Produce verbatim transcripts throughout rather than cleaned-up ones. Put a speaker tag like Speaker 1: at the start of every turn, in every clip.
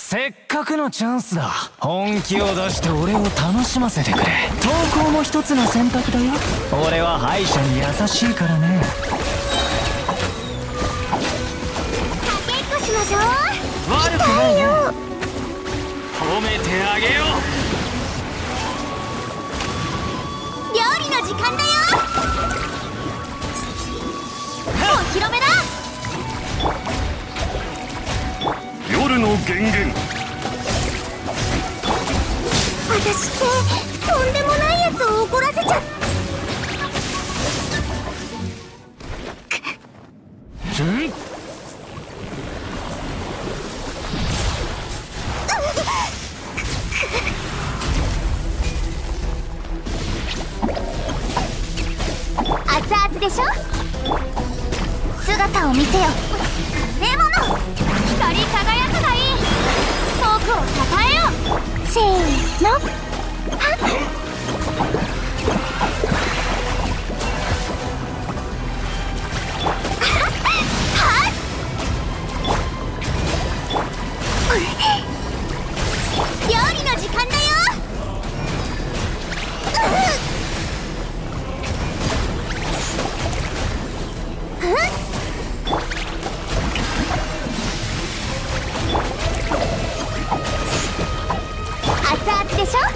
Speaker 1: せっかくのチャンスだ。本気を出して俺を楽しませてくれ。投稿も一つの選択だよ。俺は敗者に優しいからね。
Speaker 2: かけっこしましょう。
Speaker 1: 悪くないよ。
Speaker 3: 褒めてあげよ
Speaker 2: う。料理の時間だよ。お披露目だ。
Speaker 3: 夜の源源。
Speaker 2: 私ってとんでもないやつを怒らせちゃっ
Speaker 3: ん
Speaker 2: 熱々でしょ。姿を見せよ。レモノ光り輝くがいい。僕をたたえよ。せーの。はっはっ料理の時間だよ。熱々でしょ。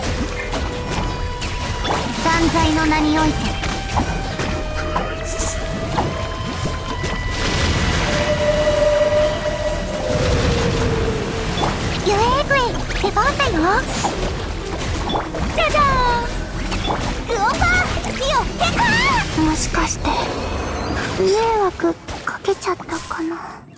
Speaker 2: 断罪の名においてユエーグイ出番だよ。じゃじゃーん。グオパーピオペカー。もしかして迷惑かけちゃったかな。